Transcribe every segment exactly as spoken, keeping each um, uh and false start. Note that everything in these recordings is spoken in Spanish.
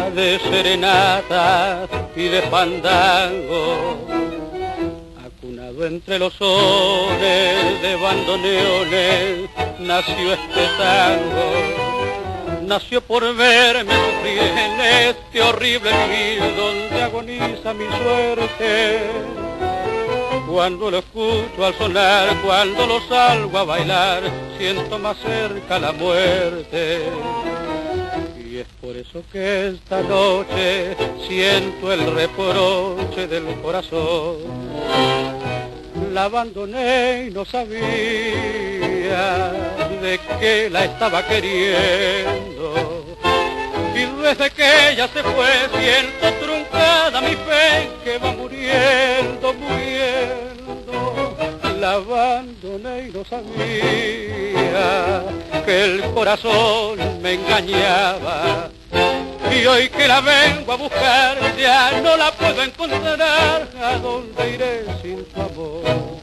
de serenatas y de fandango, acunado entre los sones de bandoneones, nació este tango, nació por verme sufrir en este horrible vivir donde agoniza mi suerte. Cuando lo escucho al sonar, cuando lo salgo a bailar, siento más cerca la muerte. Y es por eso que esta noche siento el reproche del corazón. La abandoné y no sabía de qué la estaba queriendo. Y desde que ella se fue siento truncada mi fe que va muriendo, muriendo. La abandoné y no sabía que el corazón me engañaba. Y hoy que la vengo a buscar ya no la puedo encontrar. ¿A dónde iré sin tu amor?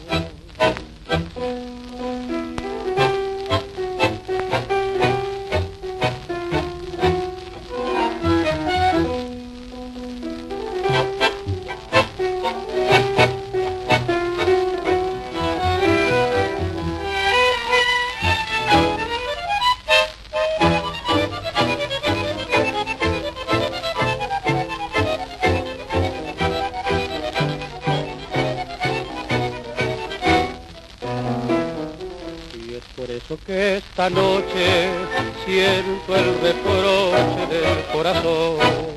Que esta noche siento el reproche del corazón.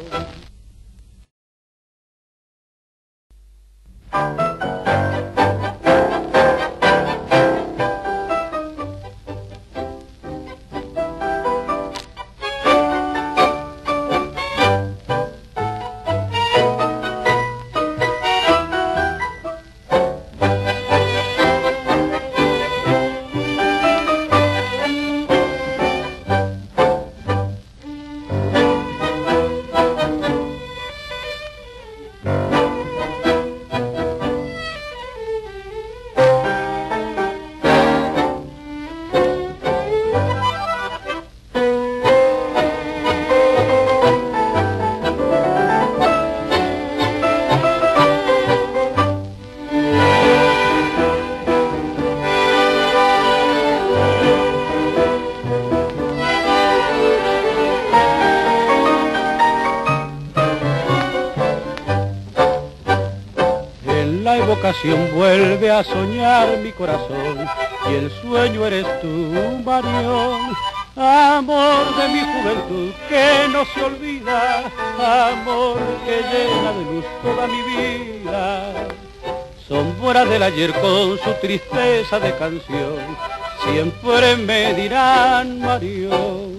Vuelve a soñar mi corazón y el sueño eres tú, Marión, amor de mi juventud que no se olvida, amor que llena de luz toda mi vida. Sombra del ayer con su tristeza de canción, siempre me dirán Marión,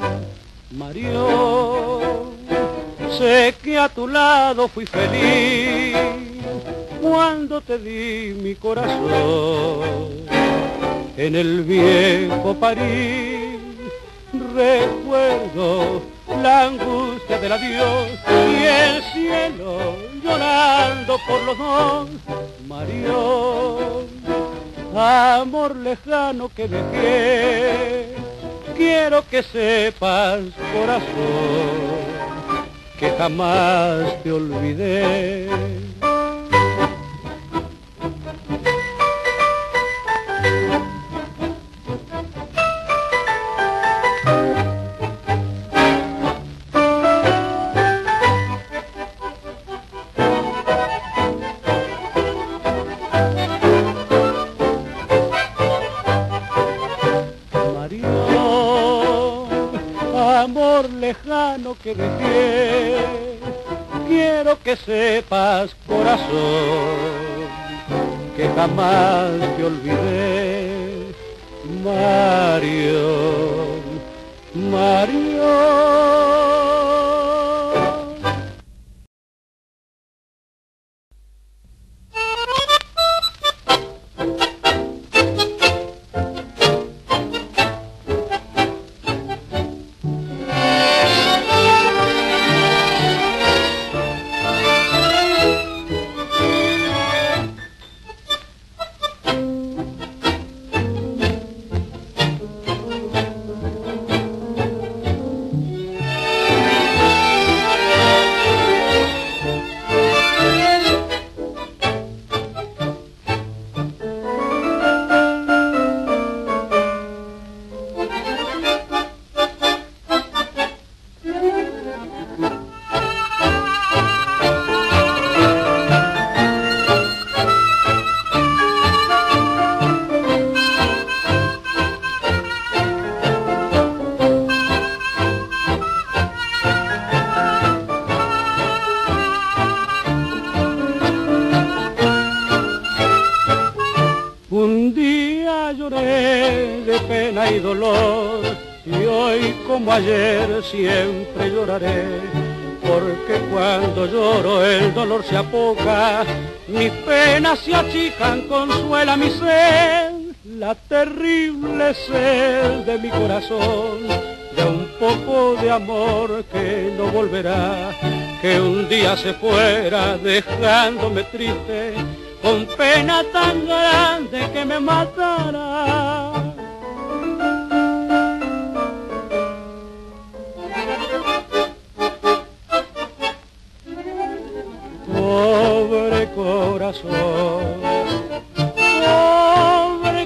Marión. Sé que a tu lado fui feliz cuando te di mi corazón en el viejo París. Recuerdo la angustia del adiós y el cielo llorando por los dos. Marión, amor lejano que dejé, quiero que sepas, corazón, que jamás te olvidé. Lejano que dejé, quiero que sepas, corazón, que jamás te olvidé. Marión, Marión. mi dolor, y hoy como ayer siempre lloraré, porque cuando lloro el dolor se apoca, mis penas se achican, consuela mi sed, la terrible sed de mi corazón, de un poco de amor que no volverá, que un día se fuera dejándome triste, con pena tan grande que me matará. Pobre corazón, pobre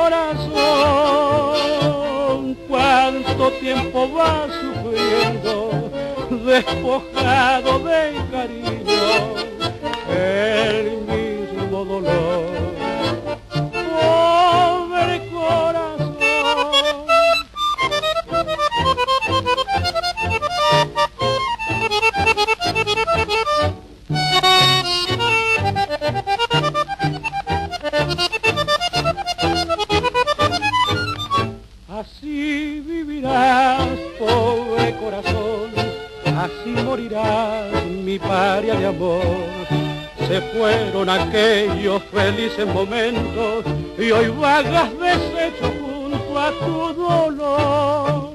corazón, cuánto tiempo va sufriendo, despojado de cariño, el mismo dolor. Pobre corazón. Así vivirás, pobre corazón, así morirás, mi paria de amor. Se fueron aquellos felices momentos y hoy vagas deshecho junto a tu dolor.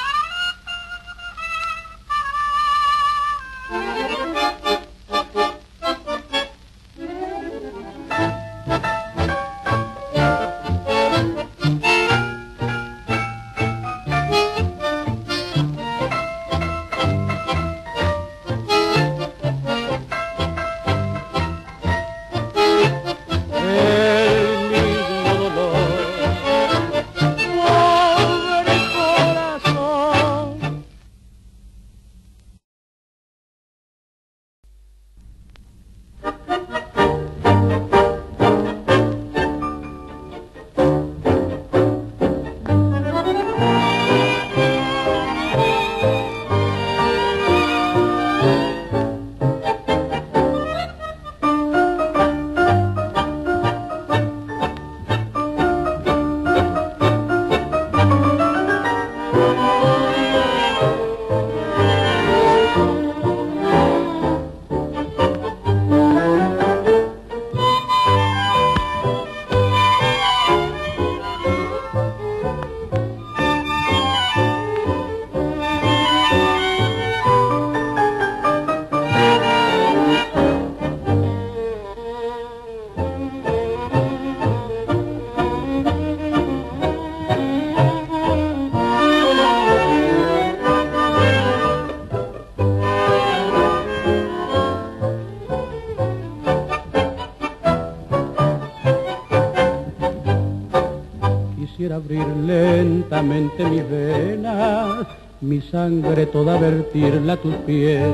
Quisiera abrir lentamente mis venas, mi sangre toda vertirla a tus pies,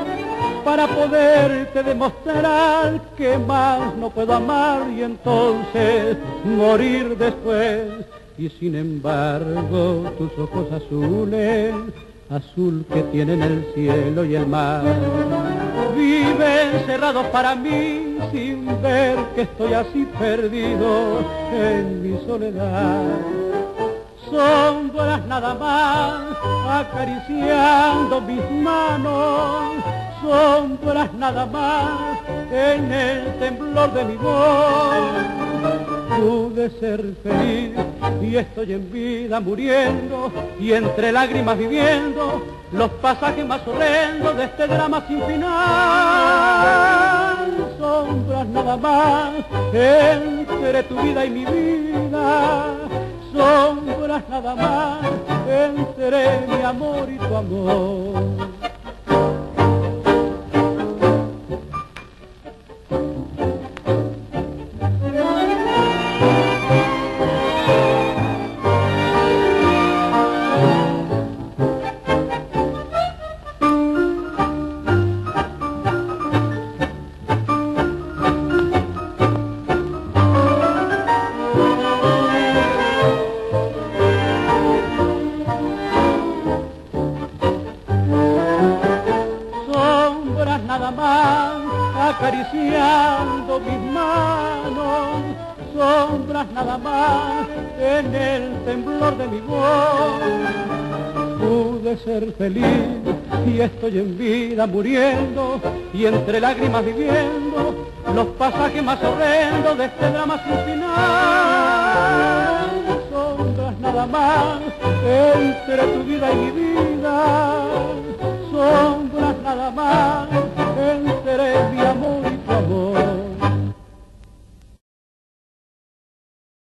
para poderte demostrar que más no puedo amar y entonces morir después. Y sin embargo tus ojos azules, azul que tienen el cielo y el mar, viven cerrados para mí sin ver que estoy así perdido en mi soledad. Sombras nada más acariciando mis manos, sombras nada más en el temblor de mi voz. Pude ser feliz y estoy en vida muriendo y entre lágrimas viviendo los pasajes más horrendos de este drama sin final. Sombras nada más entre tu vida y mi vida, sombras nada más entre mi amor y tu amor. Nada más acariciando mis manos, sombras nada más en el temblor de mi voz. Pude ser feliz y estoy en vida muriendo y entre lágrimas viviendo los pasajes más horrendos de este drama sin final. Sombras nada más entre tu vida y mi vida.